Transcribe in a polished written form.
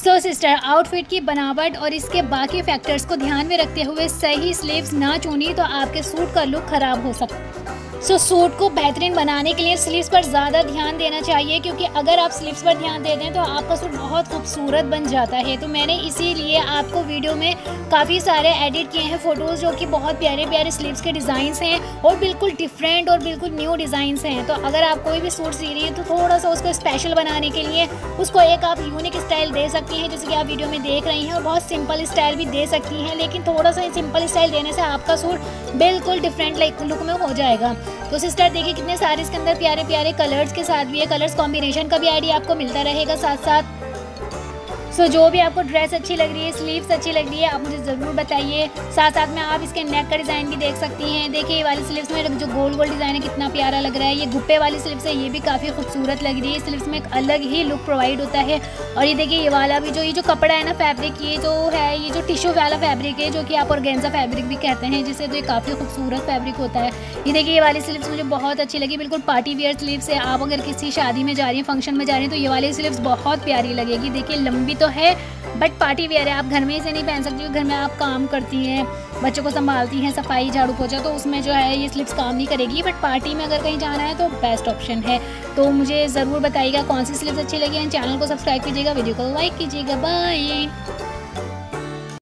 सो sister, outfit की बनावट और इसके बाकी फैक्टर्स को ध्यान में रखते हुए सही स्लीव्स ना चुनी तो आपके सूट का लुक खराब हो सकता है। सूट को बेहतरीन बनाने के लिए स्लीव्स पर ज़्यादा ध्यान देना चाहिए, क्योंकि अगर आप स्लीव्स पर ध्यान देते हैं तो आपका सूट बहुत खूबसूरत बन जाता है। तो मैंने इसीलिए आपको वीडियो में काफ़ी सारे एडिट किए हैं फ़ोटोज़, जो कि बहुत प्यारे प्यारे स्लीव्स के डिज़ाइंस हैं और बिल्कुल डिफरेंट और बिल्कुल न्यू डिज़ाइंस हैं। तो अगर आप कोई भी सूट सी रही है तो थोड़ा सा उसको स्पेशल बनाने के लिए उसको एक आप यूनिक स्टाइल दे सकती हैं, जैसे कि आप वीडियो में देख रही हैं, और बहुत सिंपल स्टाइल भी दे सकती हैं। लेकिन थोड़ा सा सिंपल स्टाइल देने से आपका सूट बिल्कुल डिफरेंट लुक में हो जाएगा। तो सिस्टर देखिए कितने सारे इसके अंदर प्यारे प्यारे कलर्स के साथ भी है, कलर्स कॉम्बिनेशन का भी आइडिया आपको मिलता रहेगा साथ साथ। जो भी आपको ड्रेस अच्छी लग रही है, स्लीव्स अच्छी लग रही है, आप मुझे ज़रूर बताइए। साथ साथ में आप इसके नेक का डिज़ाइन भी देख सकती हैं। देखिए ये वाली स्लीव्स में जो गोल गोल डिज़ाइन है कितना प्यारा लग रहा है। ये गुप्पे वाली स्लीव्स है, ये भी काफ़ी खूबसूरत लग रही है। स्लीव्स में एक अलग ही लुक प्रोवाइड होता है। और ये देखिए ये वाला भी ये जो कपड़ा है ना, फैब्रिक, ये जो टिश्यू वाला फैब्रिक है, जो कि आप ऑर्गेन्जा फैब्रिक भी कहते हैं जिसे, तो ये काफ़ी खूबसूरत फैब्रिक होता है। ये देखिए ये वाली स्लीव्स मुझे बहुत अच्छी लगी, बिल्कुल पार्टी वेयर स्लीव्स है। आप अगर किसी शादी में जा रही हैं, फंक्शन में जा रही हैं, तो ये वाली स्लीव्स बहुत प्यारी लगेगी। देखिए लंबी तो है बट पार्टी वेयर है, आप घर में इसे नहीं पहन सकती। घर में आप काम करती हैं, बच्चों को संभालती हैं, सफाई झाड़ू पोछा, तो उसमें जो है ये स्लीव्स काम नहीं करेगी। बट पार्टी में अगर कहीं जाना है तो बेस्ट ऑप्शन है। तो मुझे ज़रूर बताइएगा कौन सी स्लीव्स अच्छी लगी है। चैनल को सब्सक्राइब कीजिएगा, वीडियो को लाइक कीजिएगा। बाय।